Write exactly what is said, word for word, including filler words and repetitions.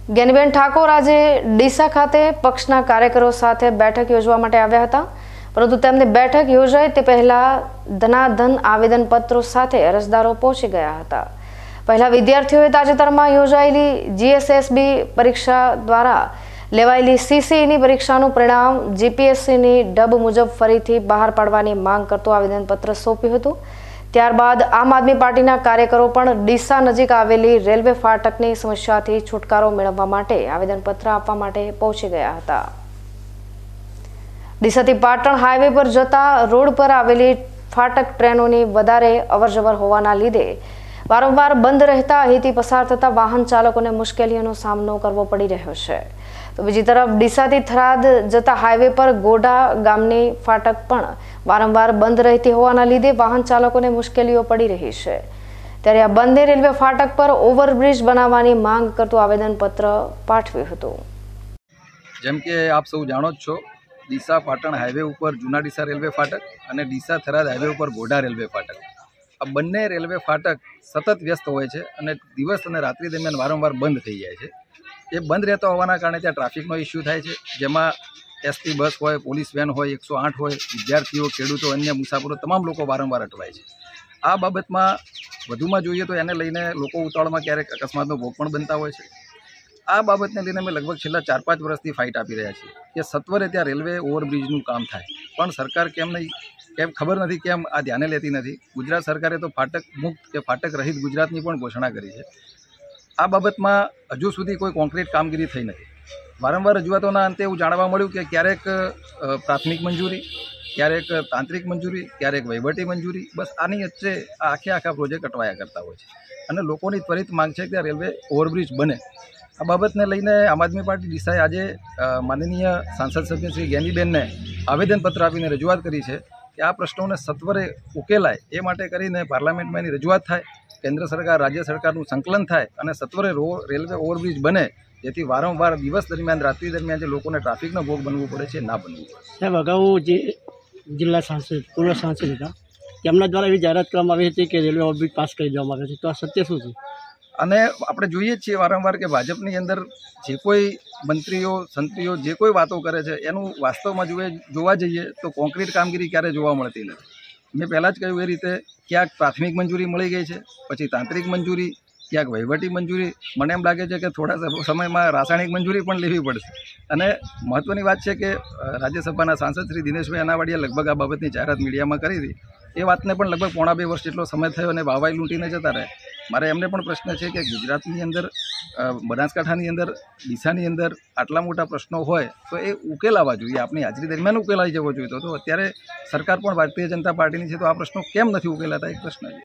જ્ઞાનીબેન ઠાકોર આજે ડીસા ખાતે પક્ષના કાર્યકરો સાથે બેઠક યોજવા માટે આવ્યા હતા, પરંતુ તેમની બેઠક યોજાય તે પહેલા ધનાધન આવેદનપત્રો સાથે અરજદારો પહોંચી ગયા હતા। પહેલા વિદ્યાર્થીઓએ તાજેતરમાં યોજાયેલી જીએસએસબી પરીક્ષા દ્વારા લેવાયેલી સીસીઈની પરીક્ષાનું પરિણામ જીપીએસસીની ઢબ મુજબ ફરીથી બહાર પાડવાની માંગ કરતું આવેદનપત્ર સોંપ્યું હતું। ત્યારબાદ આમ આદમી પાર્ટીના કાર્યકરો પણ ડીસા નજીક આવેલી રેલવે ફાટકની સમસ્યાથી છુટકારો મેળવવા માટે આવેદનપત્ર આપવા માટે પહોંચી ગયા હતા। ડીસાથી પાટણ હાઈવે પર જતા રોડ પર આવેલી ફાટક ટ્રેનોની વધારે અવરજવર હોવાના લીધે વારંવાર બંધ રહેતા અહીંથી પસાર થતા વાહન ચાલકોને મુશ્કેલીઓનો સામનો કરવો પડી રહ્યો છે। તો બીજી તરફ ડીસાથી થરાદ જતા હાઈવે પર ગોડા ગામની ફાટક પણ વારંવાર બંધ રહેતી હોવાના લીધે વાહન ચાલકોને મુશ્કેલીઓ પડી રહી છે। ત્યારે આ બંને રેલવે ફાટક પર ઓવરબ્રિજ બનાવવાની માંગ કરતું આવેદનપત્ર પાઠવ્યું હતું। જેમ કે આપ સૌ જાણો જ છો, ડીસા પાટણ હાઈવે ઉપર જૂના ડીસા રેલવે ફાટક અને ડીસા થરાદ હાઈવે ઉપર ગોડા રેલવે ફાટક, આ બંને રેલવે ફાટક સતત વ્યસ્ત હોય છે અને દિવસ અને રાત્રિ દરમિયાન વારંવાર બંધ થઈ જાય છે। એ બંધ રહેતા હોવાના કારણે ત્યાં ટ્રાફિકનો ઇસ્યુ થાય છે, જેમાં એસટી બસ હોય, પોલીસ વેન હોય, એકસો આઠ હોય, વિદ્યાર્થીઓ, ખેડૂતો, અન્ય મુસાફરો તમામ લોકો વારંવાર અટવાય છે। આ બાબતમાં વધુમાં જોઈએ તો એને લઈને લોકો ઉતાવળમાં ક્યારેક અકસ્માતનો ભોગ પણ બનતા હોય છે। આ બાબતને લઈને અમે લગભગ છેલ્લા ચાર પાંચ વર્ષથી ફાઇટ આપી રહ્યા છીએ કે સત્વરે ત્યાં રેલવે ઓવરબ્રિજનું કામ થાય, પણ સરકાર કેમ નહીં કેમ ખબર નથી કેમ આ ધ્યાને લેતી નથી। ગુજરાત સરકારે તો ફાટક મુક્ત કે ફાટક રહિત ગુજરાતની પણ ઘોષણા કરી છે। આ બાબતમાં હજુ સુધી કોઈ કોન્ક્રીટ કામગીરી થઈ નથી। વારંવાર રજૂઆતોના અંતે એવું જાણવા મળ્યું કે ક્યારેક પ્રાથમિક મંજૂરી, ક્યારેક તાંત્રિક મંજૂરી, ક્યારેક વહીવટી મંજૂરી, બસ આની વચ્ચે આખે આખા પ્રોજેક્ટ અટવાયા કરતા હોય છે અને લોકોની ત્વરિત માંગ છે કે રેલવે ઓવરબ્રિજ બને। આ બાબતને લઈને આમ આદમી પાર્ટી ડીસાએ આજે માનનીય સાંસદ સભ્ય શ્રી જ્ઞાનીબેનને આવેદનપત્ર આપીને રજૂઆત કરી છે કે આ પ્રશ્નોને સત્વરે ઉકેલાય એ માટે કરીને પાર્લામેન્ટમાં એની રજૂઆત થાય, કેન્દ્ર સરકાર રાજ્ય સરકારનું સંકલન થાય અને સત્વરે રેલવે ઓવરબ્રિજ બને, જેથી વારંવાર દિવસ દરમિયાન રાત્રિ દરમિયાન જે લોકોને ટ્રાફિકનો ભોગ બનવું પડે છે ના બનવું પડે। સાહેબ, અગાઉ જે જિલ્લા સાંસદ પૂર્વ સાંસદ હતા તેમના દ્વારા એવી જાહેરાત કરવામાં આવી હતી કે રેલવે ઓવરબ્રિજ પાસ કરી દેવામાં આવે છે, તો આ સત્ય શું છે? અને આપણે જોઈએ જ છીએ વારંવાર કે ભાજપની અંદર જે કોઈ મંત્રીઓ સંત્રીઓ જે કોઈ વાતો કરે છે એનું વાસ્તવમાં જોઈએ જોવા જઈએ તો કોન્ક્રીટ કામગીરી ક્યારે જોવા મળતી નથી। મેં પહેલાં જ કહ્યું એ રીતે ક્યાંક પ્રાથમિક મંજૂરી મળી ગઈ છે, પછી તાંત્રિક મંજૂરી, ક્યાંક વહીવટી મંજૂરી, મને એમ લાગે છે કે થોડા સમયમાં રાસાયણિક મંજૂરી પણ લેવી પડશે। અને મહત્ત્વની વાત છે કે રાજ્યસભાના સાંસદ શ્રી દિનેશભાઈ અનાવાડીએ લગભગ આ બાબતની જાહેરાત મીડિયામાં કરી હતી। એ વાતને પણ લગભગ પોણા બે વર્ષ જેટલો સમય થયો અને વાવાઈ લૂંટીને જતા રહે। મારે એમને પણ પ્રશ્ન છે કે ગુજરાતની અંદર, બનાસકાંઠાની અંદર, ડીસાની અંદર આટલા મોટા પ્રશ્નો હોય તો એ ઉકેલાવા જોઈએ, આપણી હાજરી દરમિયાન ઉકેલાઈ જવો જોઈએ। તો અત્યારે સરકાર પણ ભારતીય જનતા પાર્ટીની છે, તો આ પ્રશ્નો કેમ નથી ઉકેલાતા એક પ્રશ્ન છે।